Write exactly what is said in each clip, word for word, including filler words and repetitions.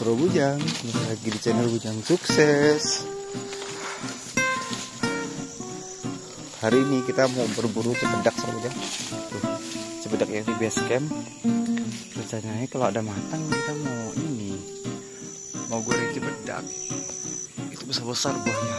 Seru Bujang, lagi di channel Bujang Sukses. Hari ini kita mau berburu cepedak Seru Bujang. Tuh, cepedak yang di base camp. Rencananya kalau ada matang kita mau ini, mau goreng cepedak. Itu besar-besar buahnya.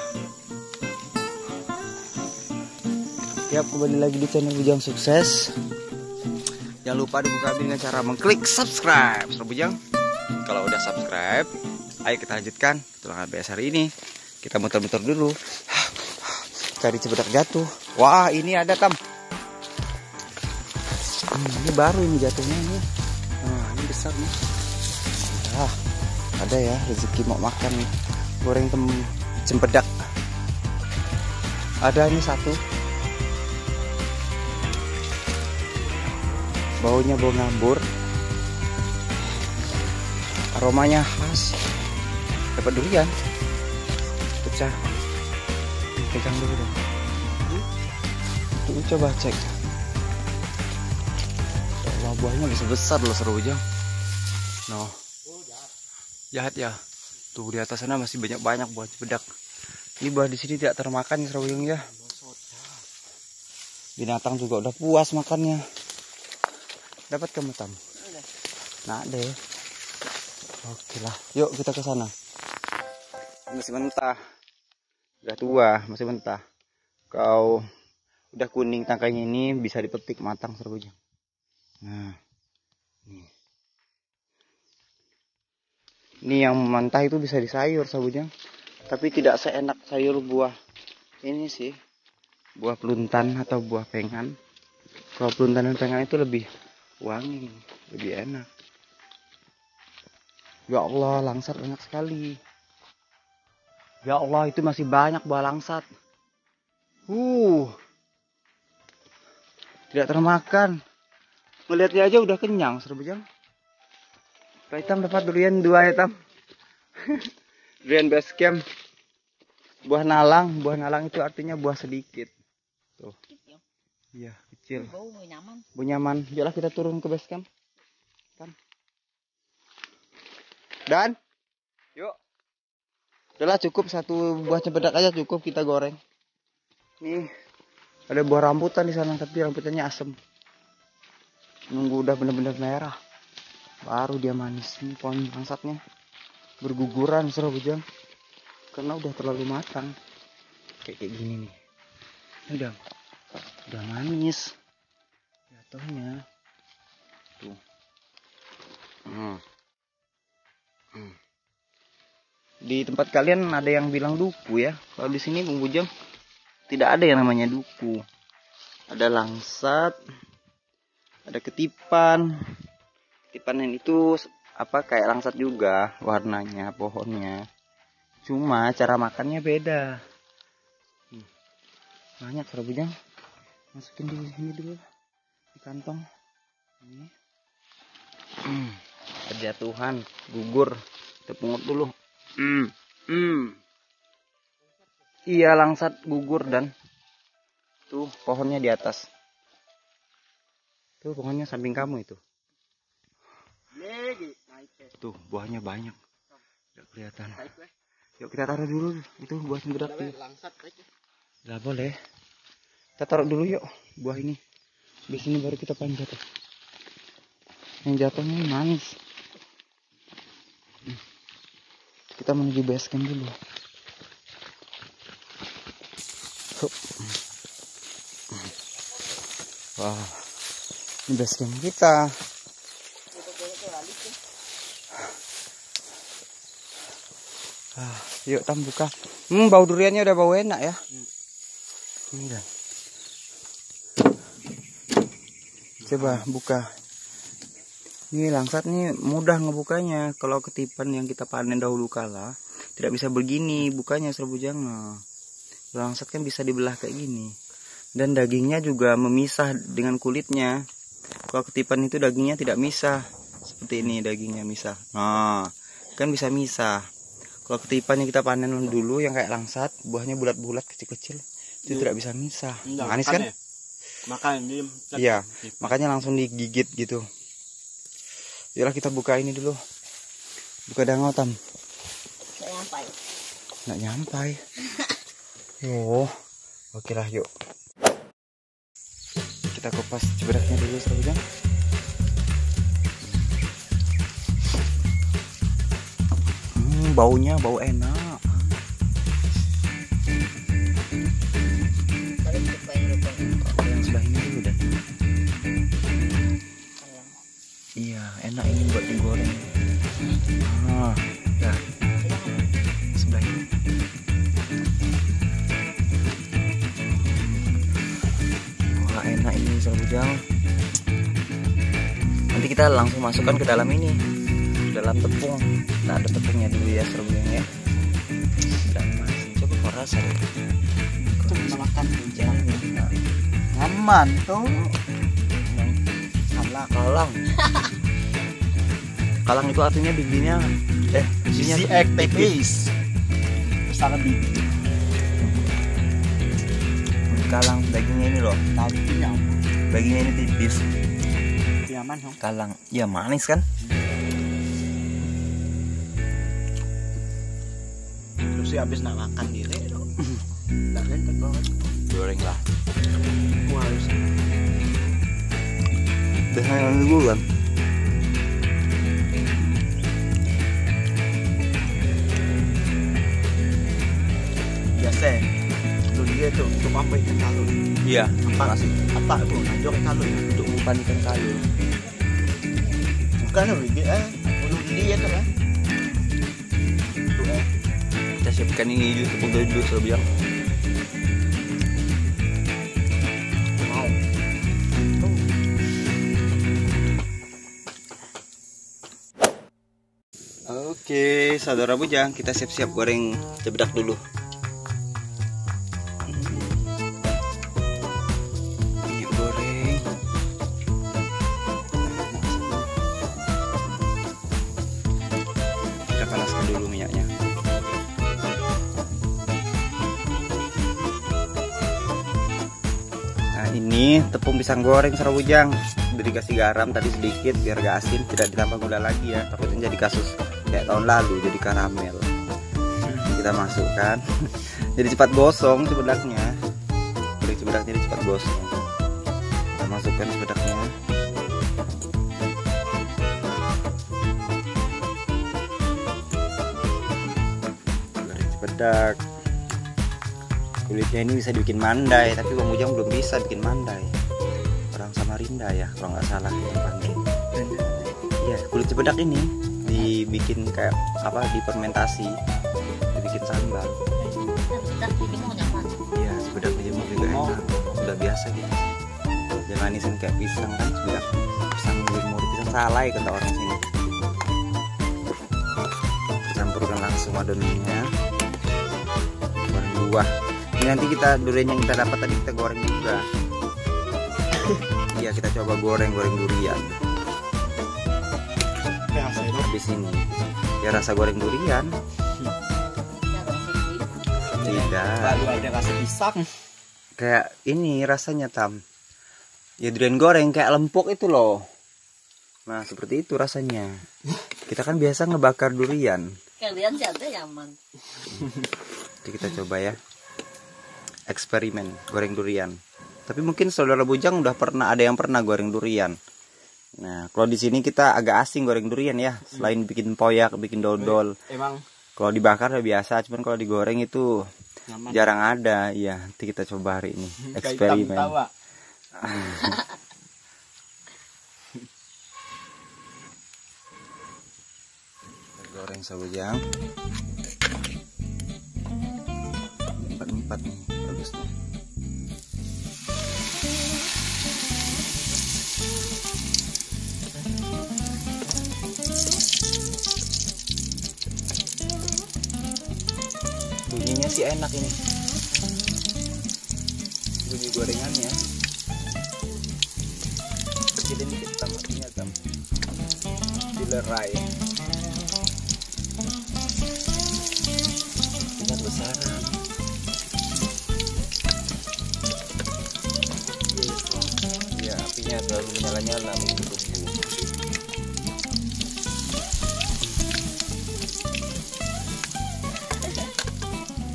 Ya, kembali lagi di channel Bujang Sukses. Jangan lupa dibuka dengan cara mengklik subscribe Seru Bujang. Kalau udah subscribe, ayo kita lanjutkan tulangan B S hari ini. Kita muter-muter dulu, cari cepedak jatuh. Wah, ini ada Tam. Hmm, ini baru ini jatuhnya ini. Nah, ini besar nih. Ah, ada ya rezeki mau makan goreng tem cempedak. Ada ini satu. Baunya bau ngambur. Aromanya khas. Dapat durian. Pecah. Pegang dulu dong. Tuh, coba cek. Wah, buahnya bisa besar loh Seru Bujang. Noh. Jahat ya. Tuh di atas sana masih banyak-banyak buah cepedak. Ini buah di sini tidak termakan ya Seru Bujang ya. Binatang juga udah puas makannya. Dapat kamu Tam? Nah deh. Oke lah, yuk kita ke sana. Masih mentah, udah tua, masih mentah. Kau udah kuning tangkainya ini bisa dipetik matang Seru Bujang. Nah, ini. Ini yang mentah itu bisa disayur Seru Bujang, tapi tidak seenak sayur buah ini sih, buah peluntan atau buah pengan. Kalau peluntan dan pengan itu lebih wangi, lebih enak. Ya Allah, langsat banyak sekali. Ya Allah, itu masih banyak buah langsat. Uh, tidak termakan. Melihatnya aja udah kenyang Seru Bujang. Pak Hitam dapat durian dua ya Tam. Durian base camp. Buah nalang, buah nalang itu artinya buah sedikit. Tuh. Iya, kecil. Bau nyaman. Bau nyaman. Yalah kita turun ke base camp. Tam. Dan yuk, udahlah cukup satu buah cempedak aja cukup kita goreng. Nih ada buah rambutan di sana tapi rambutannya asem. Nunggu udah bener-bener merah, baru dia manis. Ini pohon langsatnya berguguran Seru Bujang karena udah terlalu matang. Kayak kayak gini nih, udah udah manis jatuhnya. Tuh. Hmm. Di tempat kalian ada yang bilang duku ya. Kalau di sini Bung Bujang tidak ada yang namanya duku. Ada langsat, ada ketipan. Ketipan yang itu apa kayak langsat juga warnanya, pohonnya. Cuma cara makannya beda. Banyak Seru Bujang. Masukin di sini dulu di kantong. Ini. Hmm. Kejatuhan, gugur. Kita pungut dulu. Hmm, hmm. Iya langsat gugur dan tuh pohonnya di atas. Tuh pohonnya samping kamu itu. Tuh buahnya banyak. Tidak kelihatan. Yuk kita taruh dulu itu buah cempedak. Tidak boleh. Kita taruh dulu yuk buah ini. Di sini baru kita panjat. Yang jatuhnya manis. Kita menuju base camp dulu. Wah, ini base camp kita. Ah, yuk Tam buka. Hmm, bau duriannya udah bau enak ya. Ini kan. Coba buka. Ini langsat nih mudah ngebukanya. Kalau ketipan yang kita panen dahulu kala tidak bisa begini bukanya Seru Bujang. Langsat kan bisa dibelah kayak gini. Dan dagingnya juga memisah dengan kulitnya. Kalau ketipan itu dagingnya tidak misah. Seperti ini dagingnya misah. Nah, kan bisa misah. Kalau ketipan yang kita panen dulu yang kayak langsat, buahnya bulat-bulat kecil-kecil, itu ya, tidak bisa misah. Manis kan? Ya? Makan ini. Iya, makanya langsung digigit gitu. Yalah kita buka ini dulu. Buka dangau Tam. Nggak nyampai. Nggak nyampai. Oh, oke lah yuk. Kita kupas cibedaknya dulu Sarabujang. Hmm, baunya bau enak. Yang sebelah ini dulu dah. Iya, enak ini buat digoreng. Ah, dah. Sebelah ini. Wah, enak ini Sarabujang. Nanti kita langsung masukkan ke dalam ini, dalam tepung. Nah, ada tepungnya dulu ya Sarabujang ya. Dan masih coba kau rasa deh. Itu bisa makan Jangan ya. aman tuh. Kalang, kalang. Kalang itu artinya bijinya, eh bijinya Si aktivis. Sangat biji. Kalang dagingnya ini loh, Tapinya dagingnya ini tipis. nyaman dong. Kalang, ya manis kan? Terus sih habis nak makan diri dong. Dan kan Goreng lah. gua harus Dengan dulu kan. biasa. Lu dia tuh untuk apa ikan kalun? Iya. Apa sih? Apa bu? Najok ikan kalun Untuk umpan ikan kalun. bukan lu dia eh ulu dia tuh kan. Tuh eh. Kita siapkan ini dulu tepung dulu Sarabujang. Mau. Oke, saudara bujang, kita siap-siap goreng cebedak dulu. Minyak goreng. Kita panaskan dulu minyaknya. Nah, ini tepung pisang goreng Sarabujang. Dikasih garam tadi sedikit biar gak asin, tidak ditambah gula lagi ya, takutnya jadi kasus kayak tahun lalu jadi karamel. Kita masukkan. Jadi cepat gosong cebedaknya. Kulit cebedaknya jadi cepat gosong. Kita masukkan cebedaknya. Goreng cebedak. Kulitnya ini bisa dibikin mandai, tapi Bang Bujang belum bisa bikin mandai. Orang Samarinda ya, kalau nggak salah yang panggil. Iya, kulit cebedak ini dibikin kayak apa, difermentasi, dibikin sambal. Iya, cebedak dijemur juga enak. Udah biasa gitu. Jangan manisin kayak pisang kan, cebedak pisang dijemur, pisang salai kata orang sini. Campurkan langsung adonannya. Goreng buah. Ini nanti kita durian yang kita dapat tadi kita goreng juga. Iya, kita coba goreng goreng durian. Habis ini ya rasa goreng durian. Tidak. Baru ada rasa pisang. Kayak ini rasanya Tam. Ya durian goreng kayak lempuk itu loh. Nah seperti itu rasanya. Kita kan biasa ngebakar durian. Kalian siapa nyaman? Jadi kita coba ya. Eksperimen goreng durian. Tapi mungkin saudara bujang udah pernah, ada yang pernah goreng durian. Nah, kalau di sini kita agak asing goreng durian ya. Selain bikin poyak, bikin dodol. Emang kalau dibakar udah biasa, cuman kalau digoreng itu nyaman. jarang ada. Iya, nanti kita coba hari ini. Eksperimen. Goreng sabujang. Empat-empat nih, bagus nih. Bunyinya sih enak ini. Bunyi gorengannya. Kecilin dikit tamatnya Tam. Dilerai. Besar besaran. Ya apinya selalu menyala-nyala menunggu.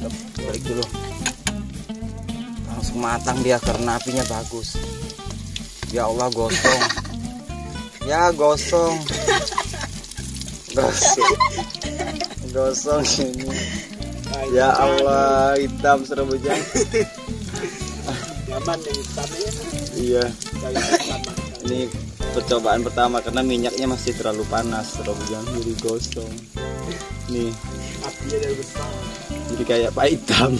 Balik dulu. Langsung matang dia karena apinya bagus. Ya Allah, gosong. Ya gosong. Gosong. Gosong ini. Ya Allah, hitam Serabujang. Nyaman yang hitamnya. Iya. Ini percobaan pertama karena minyaknya masih terlalu panas Serabujang, jadi gosong. Nih. Apinya dari besar. Jadi kayak Pak Hitam.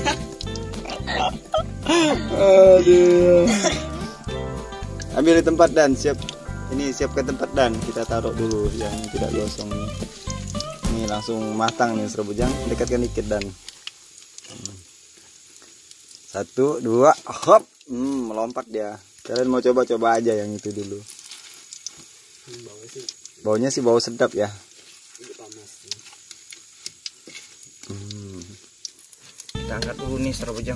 Aduh. Ambil di tempat Dan, siap. Ini siapkan tempat Dan, kita taruh dulu yang tidak gosong nih. Ini langsung matang nih Serabujang, dekatkan dikit Dan. Satu, dua, hop, hmm, melompat dia. Kalian mau coba-coba aja yang itu dulu. Baunya sih. Baunya sih bau sedap ya. Ini panas. Hmm. Kita angkat dulu nih Serabujang.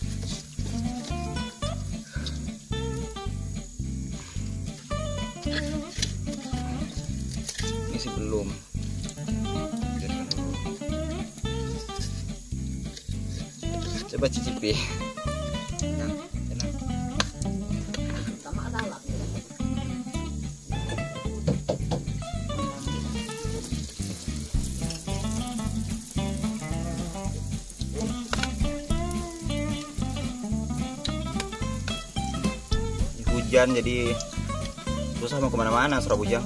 Ini sih belum. Biarkan dulu. Coba cicipi. Tenang, tenang. Hujan jadi susah mau kemana-mana Serabujang.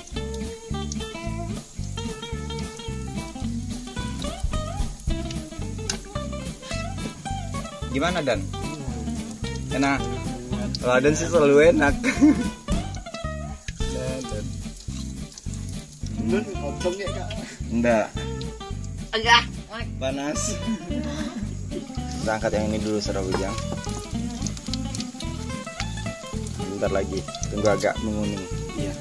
Gimana Dan? Enak. Kalau Dan sih selalu enak. Dan. Nun ngomong ya Kak. Enggak. Agak. Panas. Kita angkat yang ini dulu Serabujang. Bentar lagi, tunggu agak menguning. Iya.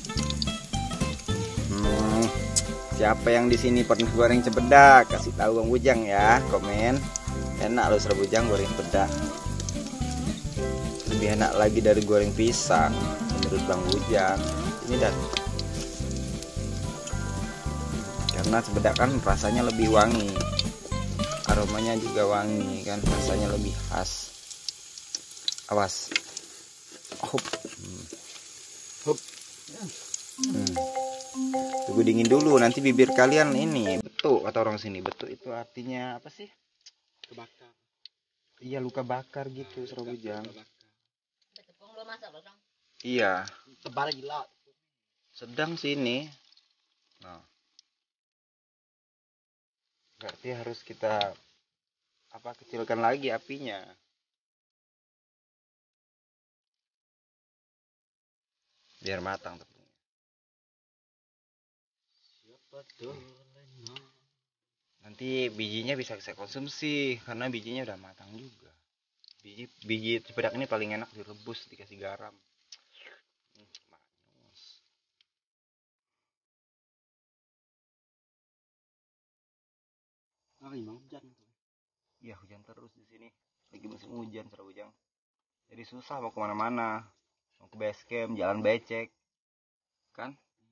Hmm, siapa yang di sini pernah goreng cempedak? Kasih tahu Bang Bujang ya, komen. Enak loh Serabujang goreng cempedak. Lebih enak lagi dari goreng pisang menurut Bang Bujang. Ini Dan. Karena cempedak kan rasanya lebih wangi. Aromanya juga wangi kan, rasanya lebih khas. Awas. Hop. Hmm. Hop. Hmm. Tunggu dingin dulu, nanti bibir kalian ini betuk kata orang sini. Betuk itu artinya apa sih? Kebakar. Iya, luka bakar gitu Serabujang. Tepung lo masak loh, Kang. Iya, Tebal gila. sedang sini. Nah. Berarti harus kita apa kecilkan lagi apinya. Biar matang tepungnya. Nanti bijinya bisa saya konsumsi karena bijinya udah matang juga. Biji biji cempedak ini paling enak direbus dikasih garam. Hmm, manis. Ah, emang hujan. Iya, hujan terus di sini. Lagi musim hujan Serabujang. Jadi susah mau kemana-mana. Mau ke base camp, jalan becek. Kan?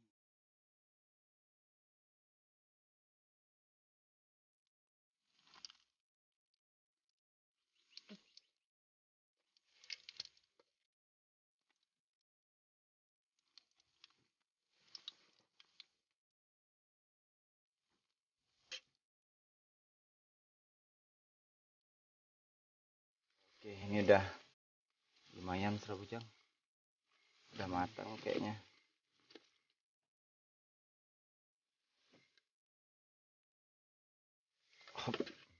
Oke, ini udah lumayan Serabujang. Udah matang kayaknya. Hop.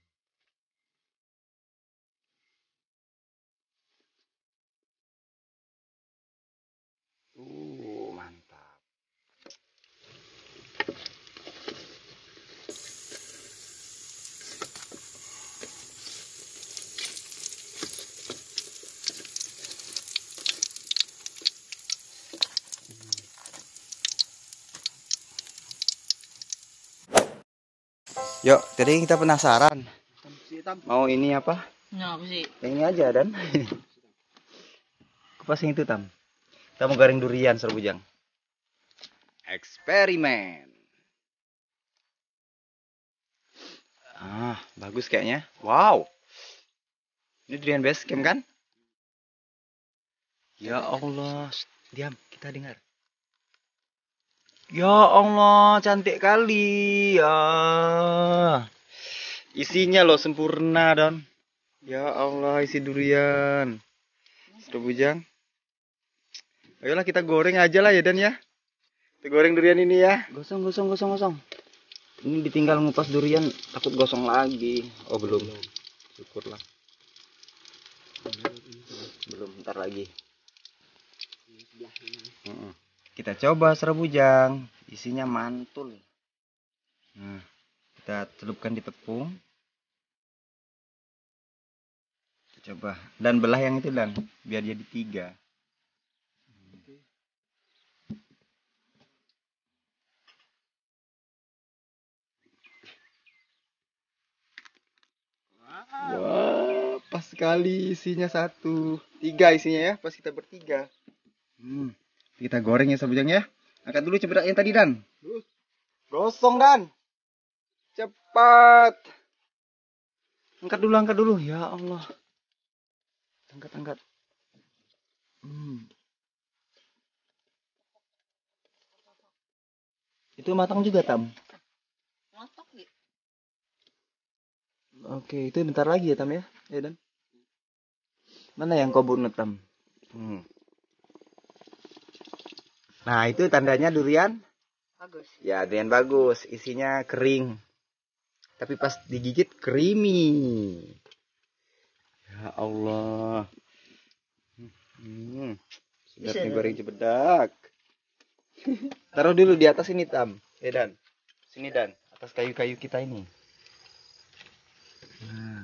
Uh, mantap. Yuk, tadi kita penasaran. Mau ini apa? Nah, apa sih? Yang ini aja Dan. Kupas yang itu Tam. Kita mau goreng durian Serabujang. Eksperimen. Ah. Bagus kayaknya. Wow. Ini durian base camp kan? Ya Allah. Shh, diam, kita dengar. Ya Allah, cantik kali. Ya. Isinya loh sempurna, Don. Ya Allah, isi durian. Sudah bujang. Ayolah kita goreng aja lah ya, Dan ya. Kita goreng durian ini ya. Gosong, gosong, gosong, gosong. Ini ditinggal ngupas durian, takut gosong lagi. Oh belum. Syukurlah. Belum, ntar lagi. Kita coba serabujang. Isinya mantul. Nah, kita celupkan di tepung. Kita coba. Dan belah yang itu, Dan. Biar jadi tiga. Wah, pas sekali isinya satu. Tiga isinya ya, pas kita bertiga. Hmm. Kita goreng ya sabujang ya. Angkat dulu cepet yang tadi, Dan. Gosong, Dan. Cepat. Angkat dulu, angkat dulu. Ya Allah. Angkat, angkat. Hmm. Itu matang juga, Tam. Masak gitu. Oke, itu bentar lagi ya, Tam ya. Ya, Dan. Mana yang kau bunut, Tam? Hmm. Nah, itu tandanya durian. Bagus. Ya, durian bagus. Isinya kering. Tapi pas digigit creamy. Ya Allah. Hmm. Sedapnya goreng cebedak. Taruh dulu di atas ini, Tam. Ya, Dan. Sini, Dan. Atas kayu-kayu kita ini. Nah.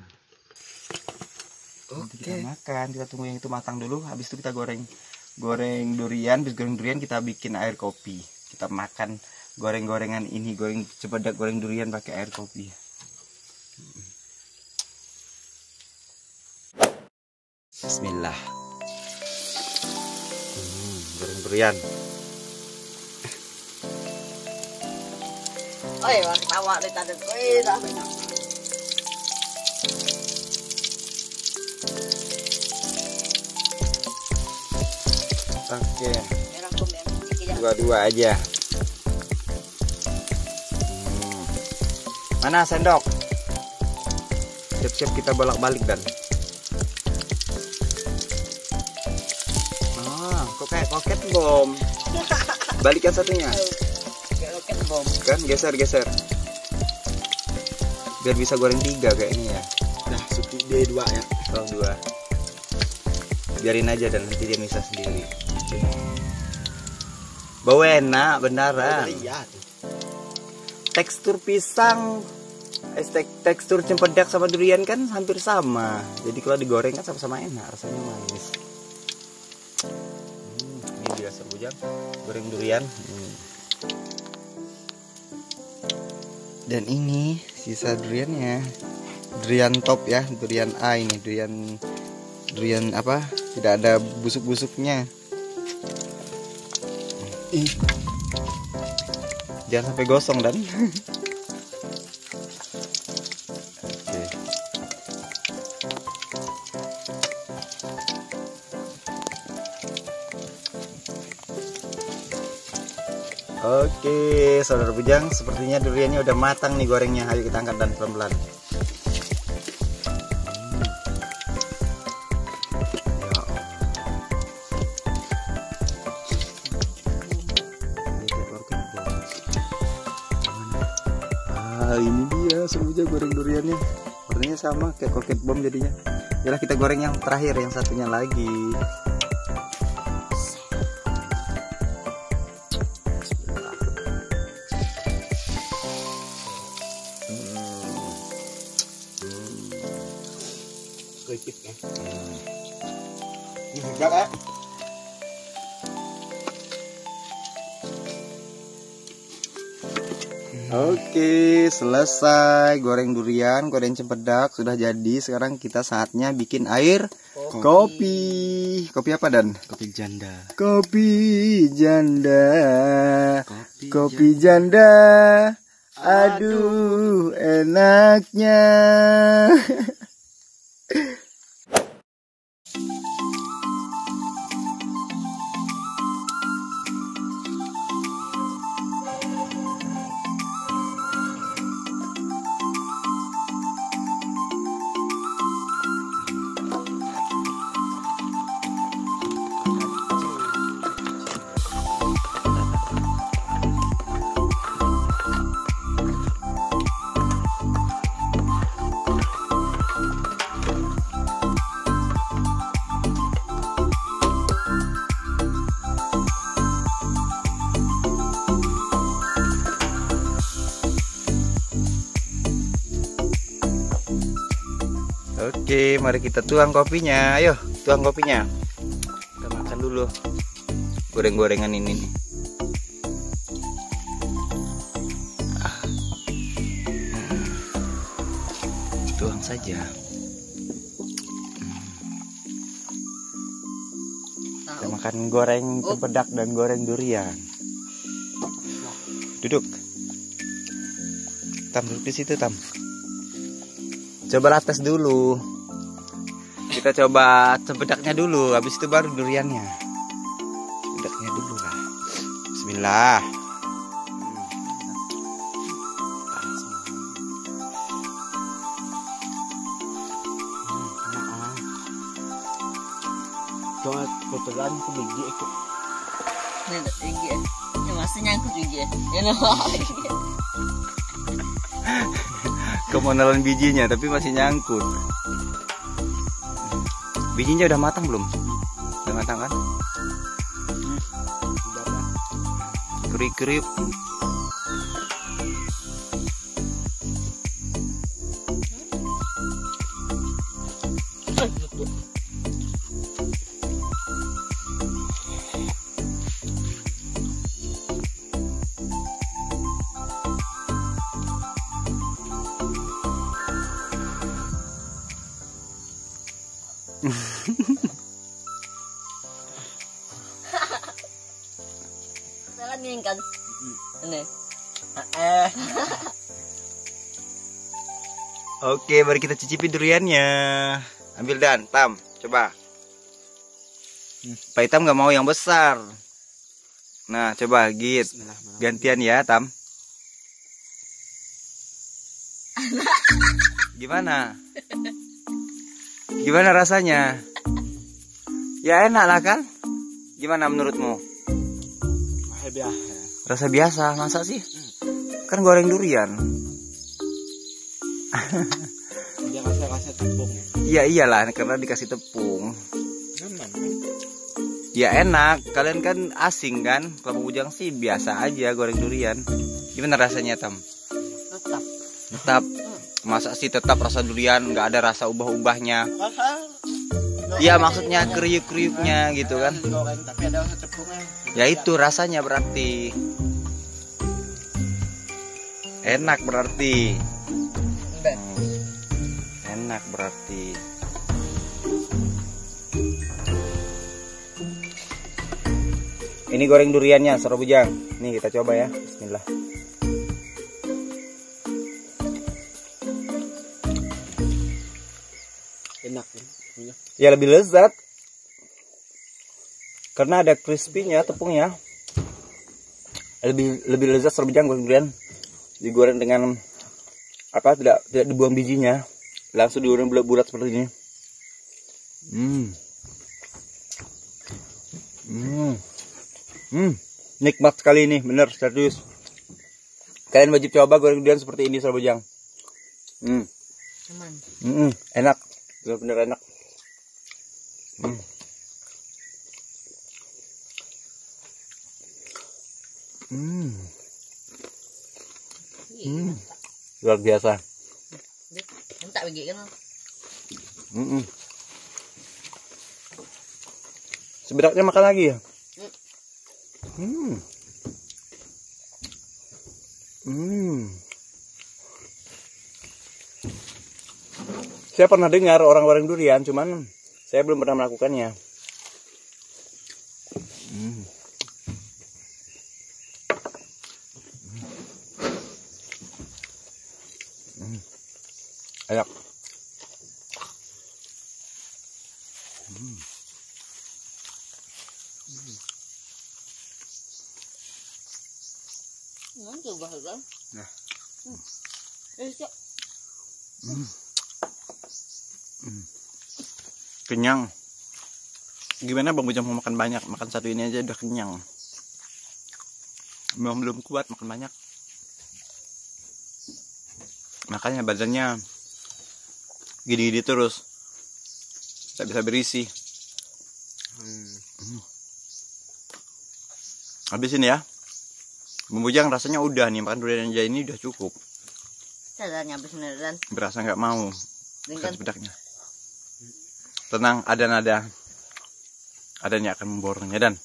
Oke. Kita makan. Kita tunggu yang itu matang dulu. Habis itu kita goreng. Goreng durian. Habis goreng durian kita bikin air kopi. Kita makan goreng-gorengan ini. Goreng cebedak, goreng durian pakai air kopi. Bismillah. Hmm, goreng durian. Oh iya, tawa deh tadi. Wih, dah banyak. Oke. Merah kuning. Dua-dua aja. Hmm. Mana sendok? Siap-siap kita bolak-balik, Dan. Ah, kok kayak koket bom. Balikan satunya. Roket bom. Kan geser-geser. Biar bisa goreng tiga kayaknya ya. Dah cukup dia dua ya. Kalau dua. Biarin aja, Dan nanti dia bisa sendiri. Bau enak beneran. Lihat. Tekstur pisang, eh, tek tekstur cempedak sama durian kan hampir sama. Jadi kalau digoreng kan sama-sama enak, rasanya manis. Hmm, ini dia sabujang goreng durian. Hmm. Dan ini sisa duriannya, durian top ya, durian A ini, durian durian apa? Tidak ada busuk-busuknya. Ih. Jangan sampai gosong, Dan. Oke. Oke, saudara bujang, sepertinya duriannya udah matang nih gorengnya. Ayo kita angkat, Dan, pelan-pelan. Ah, ini dia semuanya goreng duriannya. Warnanya sama kayak koket bom jadinya. Yalah, kita goreng yang terakhir, yang satunya lagi. Sedikit ya. Ini juga ya. Oke, selesai goreng durian, goreng cempedak sudah jadi. Sekarang kita saatnya bikin air kopi. Kopi, kopi apa, Dan? Kopi janda. Kopi janda. Kopi, Kopi janda. Aduh, enaknya. Oke, mari kita tuang kopinya. Ayo, tuang kopinya. Kita makan dulu goreng-gorengan ini nih. Ah. Hmm. Tuang saja. Hmm. Kita makan goreng cempedak dan goreng durian. Duduk. Tam, duduk di situ, Tam. Coba tes dulu. Kita coba cempedaknya dulu, habis itu baru duriannya. Cempedaknya dulu lah. Bismillah. Coba kebetulan aku biji ikut. Ini ada tinggi ya. Ini masih nyangkut juga ya. Ini Kemonalan bijinya tapi masih nyangkut. Bijinya udah matang belum? Udah matang kan? Kriuk-kriuk. Salah nih kan. Ini. Eh. Oke, mari kita cicipi duriannya. Ambil Dan, Tam, coba. Pak Tam nggak mau yang besar. Nah, coba Git. Gantian ya, Tam. Gimana? Gimana rasanya? Ya enak lah kan? Gimana menurutmu? Wah, biasa. Rasa biasa, masa sih? Kan goreng durian. Dia kasih kasih tepung. Iya iyalah, karena dikasih tepung. Aman. Ya enak, kalian kan asing kan? Kelapa Bujang sih biasa aja goreng durian. Gimana rasanya, Tam? Tetap. Tetap. Masa sih tetap rasa durian, nggak ada rasa ubah-ubahnya? Rasa. Iya maksudnya kriuk-kriuknya gitu kan? Goreng tapi ada rasa tepungnya. Ya itu rasanya berarti enak berarti. Hmm, enak berarti. Ini goreng duriannya, Saudara Bujang. Nih kita coba ya. Bismillah. Enak kan? Ya lebih lezat karena ada crispy-nya tepungnya. Lebih lebih lezat Saudara Bujang goreng durian. Digoreng dengan apa? Tidak tidak dibuang bijinya, langsung digoreng bulat-bulat seperti ini. Hmm. Hmm. Hmm. Nikmat sekali ini, bener serius. Kalian wajib coba goreng durian seperti ini Saudara Bujang. Hmm. Aman. Hmm, enak. Bener-bener enak. Hmm. Hmm. Hmm. Luar biasa. Tak bagi kan? Hmm. Sebenarnya makan lagi ya? Hmm. Hmm. Saya pernah dengar orang goreng durian, cuman saya belum pernah melakukannya. Hmm. Ayak. Hmm. Ngon coba kan? Nah. Eh, Cok. Hmm. Hmm. Kenyang. Gimana Bang Bujang mau makan banyak? Makan satu ini aja udah kenyang. Belum belum kuat makan banyak. Makanya badannya gini-gini terus. Tak bisa berisi. Hmm. Hmm. Habisin ya. Bang Bujang rasanya udah nih, makan durian aja ini udah cukup. Caranya habis beneran. Berasa nggak mau. Dengan Bedaknya. Tenang, ada nada. Adanya akan memborongnya dan.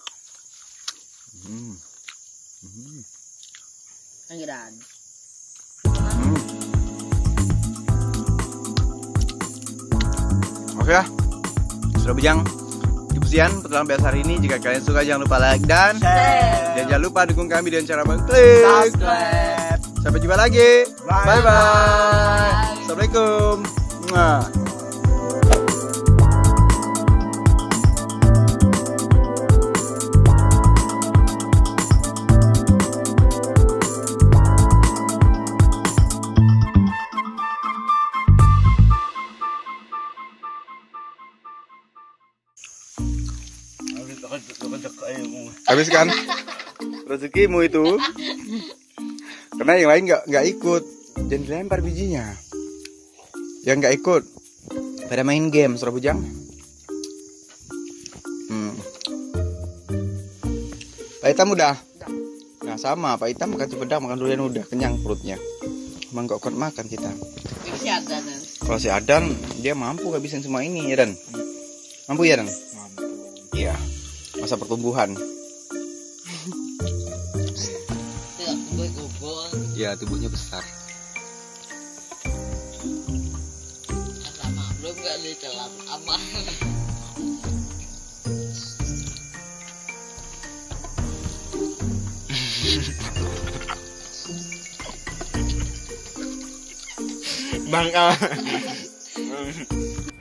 Hmm. Hmm. panggilan. Hmm. Oke lah, sudah bujang. Cukup sekian pertemuan biasa hari ini. Jika kalian suka jangan lupa like dan Share. dan jangan lupa dukung kami dengan cara mengklik Subscribe. Sampai jumpa lagi. Bye. Bye bye. Assalamualaikum. Mwah. Habis kan rezekimu itu, karena yang lain nggak nggak ikut, jangan dilempar bijinya. Yang nggak ikut pada main game, Surah Bujang. Hmm. Pak Hitam udah. Nah sama, Pak Hitam makan cipedang, makan durian udah kenyang perutnya. Emang nggak kuat makan kita. Si Adan. Kalau si Adan dia mampu habisin semua ini ya Dan. Mampu ya Dan? Mampu. Iya. Masa pertumbuhan. Tidak gue gobol. Ya tubuhnya besar. Sama belum gak ditelan ama. Bang, ah.